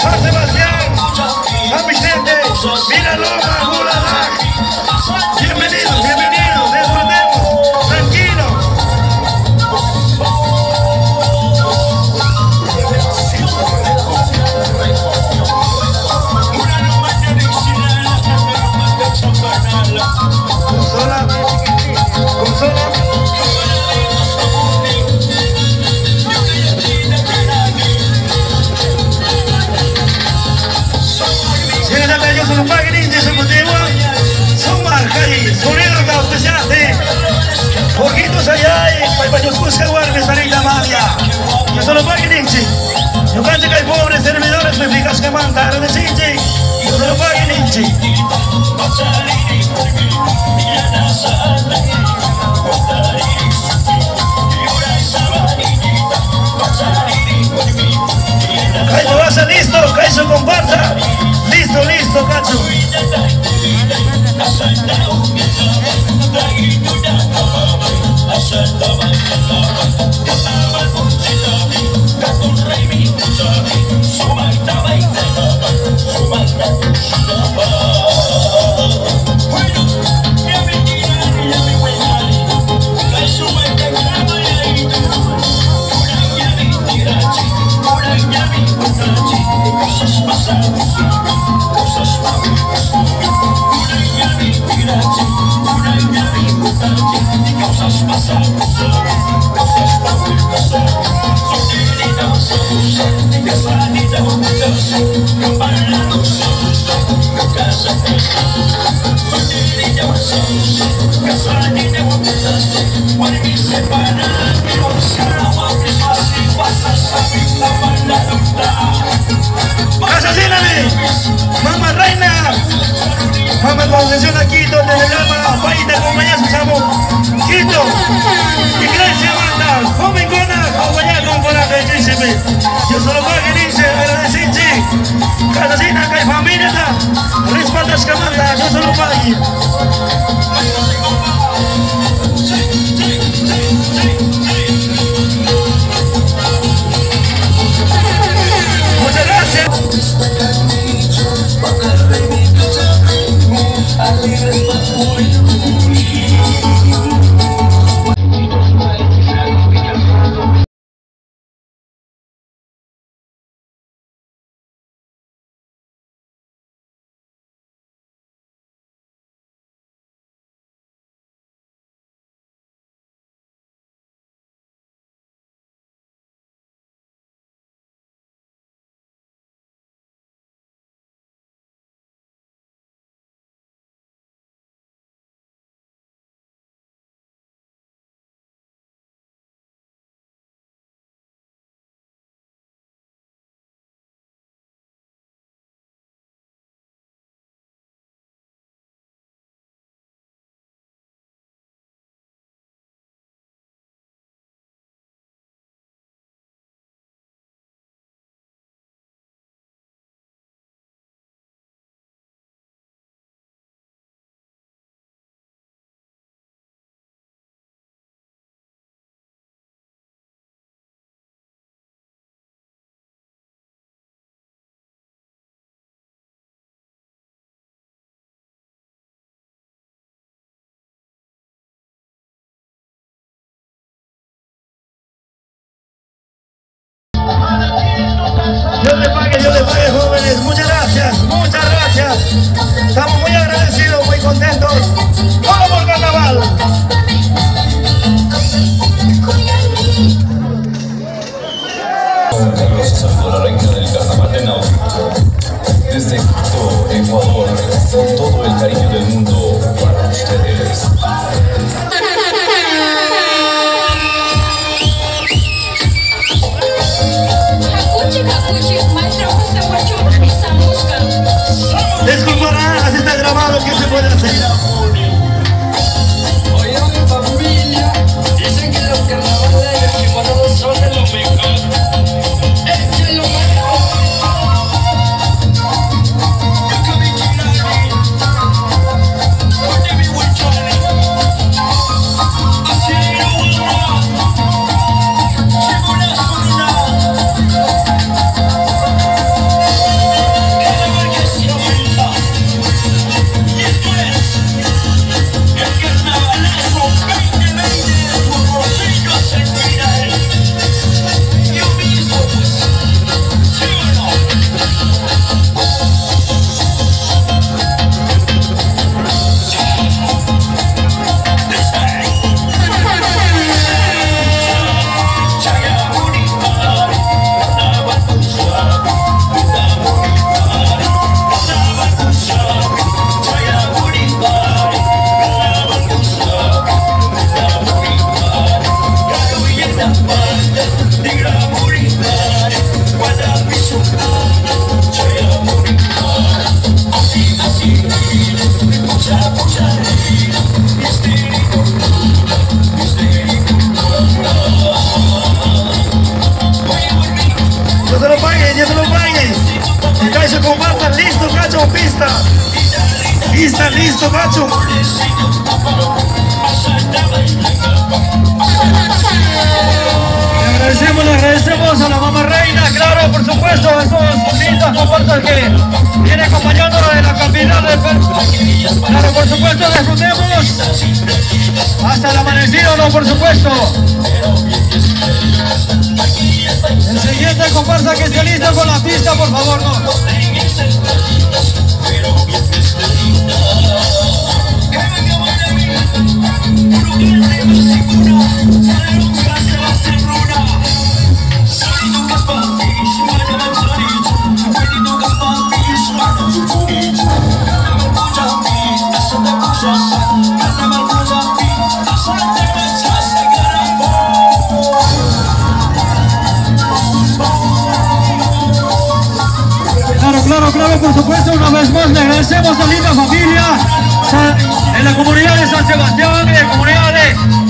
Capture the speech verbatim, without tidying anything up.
San Sebastián, San Vicente, Villaloma, Bularac. Bienvenidos, bienvenidos, disfrutemos, tranquilos. Consola, consola. Sono pagini, se motivo, son marcas, sonido que auspiciaste, poquitos allá y para que busca guardia salida malia. Yo solo pagini, yo canto que hay pobres servidores, me fijas que mandaron de Sinchi, yo solo pagini. Cacho, vas a listo, Cacho comparsa. Listo, listo, Cacho. Asesíname, mamá reina, mamá concesión a Quito, desde el alma, paita, compañía, escuchamos, Quito, iglesia manda, joven gona, compañía, con coraje, príncipe, yo solo voy a dice, agradecerse, Casasina, que hay familia, respaldas que manda, yo solo voy. Muchas gracias. Dios le pague, Dios le pague, jóvenes. Muchas gracias, muchas gracias. Estamos muy agradecidos, muy contentos. ¡Vamos por carnaval! Los saludo a la reina del carnaval de Náutico. Desde Quito, Ecuador, con todo el cariño del mundo para ustedes. Disculparán, así está grabado, ¿qué se puede hacer? Oigan mi familia, dicen que los carnavales equiparados son de lo mejor. Échenlo mejor. Oye mi huichone, así una, chimuna suruna. chamo, pista. Pista, listo, macho. Le agradecemos, le agradecemos a la mamá reina, claro, por supuesto, a esos lindas comparsas que vienen acompañándonos en la capital del Perú. Claro, por supuesto, disfrutemos hasta el amanecido, no, por supuesto. El siguiente comparsa que esté listo con la pista, por favor, no. Claro, claro, por supuesto, una vez más le agradecemos a la linda familia en la comunidad de San Sebastián, en la comunidad de